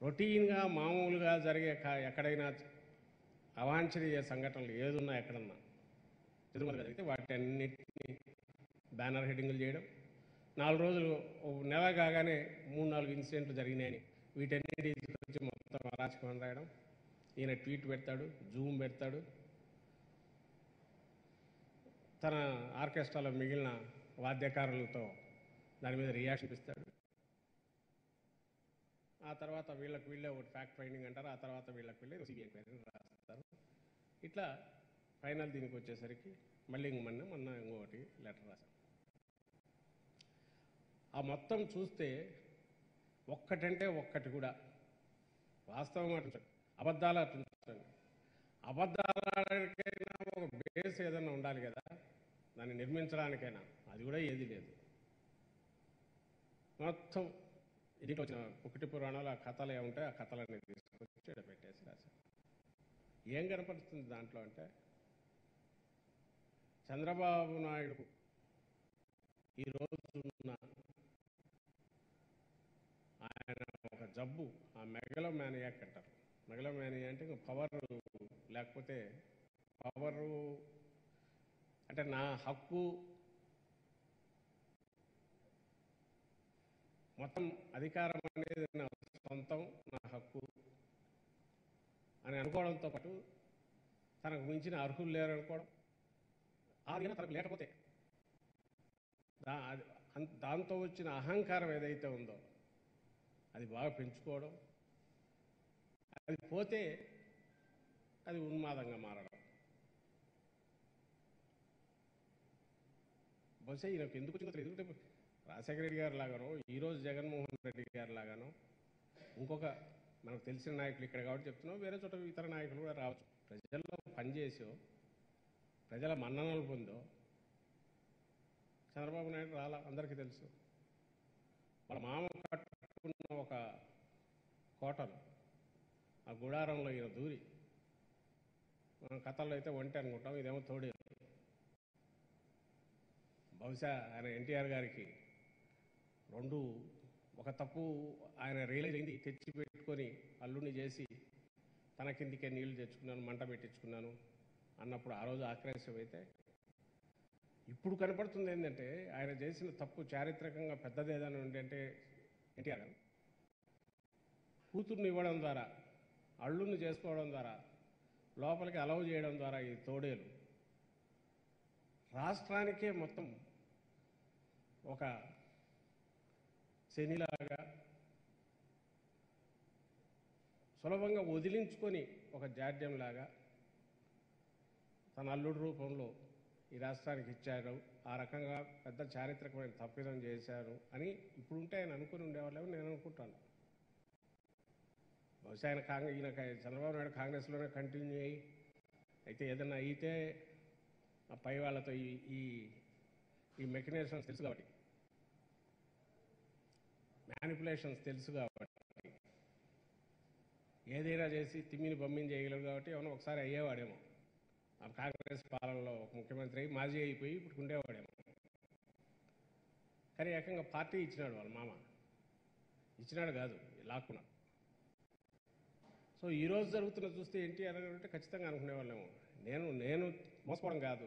రొటీన్గా మామూలుగా జరిగే ఎక్కడైనా అవాంఛనీయ సంఘటనలు ఏదున్నా ఎక్కడన్నా తిరుమల జరిగితే వాటన్నిటిని బ్యానర్ హెడ్డింగ్లు చేయడం, 4 రోజులు నెల కాగానే 3-4 ఇన్సిడెంట్లు జరిగినాయని వీటన్నిటి గురించి మొత్తం అరాచకం రాయడం. ఈయన ట్వీట్ పెడతాడు, జూమ్ పెడతాడు, తన ఆర్కెస్ట్రాలో మిగిలిన వాద్యకారులతో దాని మీద రియాక్షన్ ఇస్తాడు. ఆ తర్వాత వీళ్ళే ఒకటి ఫ్యాక్ట్ ఫైండింగ్ అంటారు. ఆ తర్వాత వీళ్ళే సిబిఐ ఎంక్వైరీ రాస్తారు. ఇట్లా ఫైనల్ దీనికి వచ్చేసరికి మళ్ళీ మొన్న ఇంకొకటి లెటర్ రాశాం. ఆ మొత్తం చూస్తే ఒక్కటంటే ఒక్కటి కూడా వాస్తవం అటుంచండి, అబద్ధాలు అటుంచండి. అబద్ధాలకైనా ఒక బేస్ ఏదైనా ఉండాలి కదా, దాన్ని నిర్మించడానికైనా. అది కూడా ఏది లేదు. మొత్తం ఇది వచ్చిన ఒకటి పురాణాలు ఆ కథలు ఏముంటాయి, ఆ కథలన్నీ తీసుకొచ్చి పెట్టేసి రాశారు. ఏం కనపడుతుంది దాంట్లో అంటే, చంద్రబాబు నాయుడు ఈరోజున్న ఆయన ఒక జబ్బు, ఆ మెగలోమానియాక్ అంటారు. మెగలోమానియా అంటే పవర్ లేకపోతే పవరు అంటే నా హక్కు, మొత్తం అధికారం అనేది నా సొంతం, నా హక్కు అని అనుకోవడంతో పాటు తనకు మించిన అర్హులు లేరు అనుకోవడం, అది తనకు లేకపోతే దాంతో వచ్చిన అహంకారం ఏదైతే ఉందో అది బాగా పెంచుకోవడం, అది పోతే అది ఉన్మాదంగా మారడం. బహుశా ఈయనకు ఎందుకు వచ్చిందో తెలియదు. రాజశేఖర రెడ్డి గారు లాగానో, ఈరోజు జగన్మోహన్ రెడ్డి గారు లాగానో, ఇంకొక మనకు తెలిసిన నాయకులు ఇక్కడ కాబట్టి చెప్తున్నాం, వేరే చోట ఇతర నాయకులు కూడా రావచ్చు. ప్రజల్లో పనిచేసో ప్రజల మన్ననలు పొందో చంద్రబాబు నాయుడు రాలా, అందరికీ తెలుసు. వాళ్ళ మామ కట్టుకున్న ఒక కోటలు, ఆ గుడారంలో ఈయన దూరి, మనం కథల్లో అయితే ఒంటి అనుకుంటాం, ఇదేమో తోడే. బహుశా ఆయన ఎన్టీఆర్ గారికి ఒక తప్పు ఆయన రియలైజ్ అయింది, తెచ్చి పెట్టుకొని అల్లుని చేసి తన కిందికే నీళ్లు తెచ్చుకున్నాను, మంట పెట్టించుకున్నాను అన్నప్పుడు ఆ రోజు ఆక్రోశం అయితే, ఇప్పుడు కనపడుతుంది ఏంటంటే ఆయన చేసిన తప్పు చారిత్రకంగా పెద్దదేదని ఉందంటే ఎన్టీఆర్ గారు కూతుర్ని ఇవ్వడం ద్వారా, అల్లుని చేసుకోవడం ద్వారా, లోపలికి అలౌ చేయడం ద్వారా ఈ తోడేలు రాష్ట్రానికే మొత్తం ఒక శనిలాగా సులభంగా వదిలించుకొని ఒక జాడ్యంలాగా తన అల్లుడి రూపంలో ఈ రాష్ట్రానికి ఇచ్చారు. ఆ రకంగా పెద్ద చారిత్రకమైన తప్పిదం చేశారు అని ఇప్పుడుంటే ఆయన అనుకుని ఉండేవాళ్ళేమో నేను అనుకుంటాను. బహుశా ఈయన చంద్రబాబు నాయుడు కాంగ్రెస్లోనే కంటిన్యూ అయ్యి అయితే ఏదన్నా అయితే ఆ పై వాళ్ళతో ఈ మెకనైజేషన్స్ తెలుసు కాబట్టి, మ్యానిపులేషన్స్ తెలుసు కాబట్టి, ఏదైనా చేసి తిమ్మిని బొమ్మిని చేయగలరు కాబట్టి ఏమన్నా ఒకసారి అయ్యేవాడేమో. ఆ కాంగ్రెస్ పాలనలో ఒక ముఖ్యమంత్రి అయ్యి మాజీ అయిపోయి ఇప్పుడు ఉండేవాడేమో. కానీ ఏకంగా పార్టీ ఇచ్చినాడు, వాళ్ళ మామ ఇచ్చినాడు కాదు, లాక్కున్నాడు. సో ఈరోజు జరుగుతున్న చూస్తే ఎన్టీఆర్ అంటే ఖచ్చితంగా అనుకునేవాళ్ళేమో. నేను మోసపోవడం కాదు,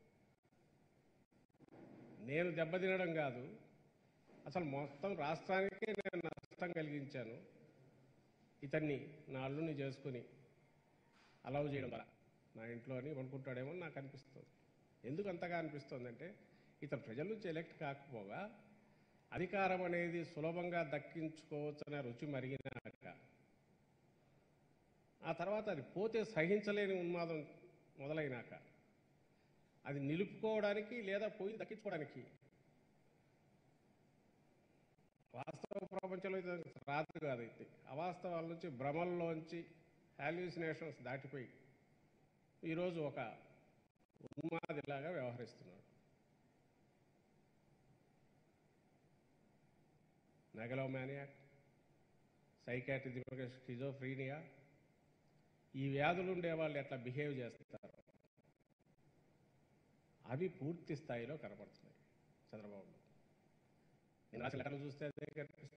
నేను దెబ్బతినడం కాదు, అసలు మొత్తం రాష్ట్రానికే నేను నష్టం కలిగించాను ఇతన్ని నా అల్లుని చేసుకుని అలౌ చేయడం ద్వారా నా ఇంట్లో అని అనుకుంటాడేమో నాకు అనిపిస్తుంది. ఎందుకు అంతగా అనిపిస్తుందంటే, ఇతను ప్రజల నుంచి ఎలక్ట్ కాకపోగా అధికారం అనేది సులభంగా దక్కించుకోవచ్చనే రుచి మరిగినాక, ఆ తర్వాత అది పోతే సహించలేని ఉన్మాదం మొదలైనాక, అది నిలుపుకోవడానికి లేదా పోయి దక్కించుకోవడానికి వాస్తవ ప్రపంచంలో ఇది రాదు కాదు. అయితే అవాస్తవాల నుంచి, భ్రమల్లోంచి, హాల్యూసినేషన్స్ దాటిపోయి ఈరోజు ఒక ఉన్మాదిలాగా వ్యవహరిస్తున్నాడు. మెగలోమానియాక్, సైకాట్రిజం, స్కిజోఫ్రీనియా, ఈ వ్యాధులు ఉండే వాళ్ళు ఎట్లా బిహేవ్ చేస్తారు అవి పూర్తి స్థాయిలో కనపడుతున్నాయి చంద్రబాబులో. నేను రాసిన లెటర్లు చూస్తే అదే కనిపిస్తుంది.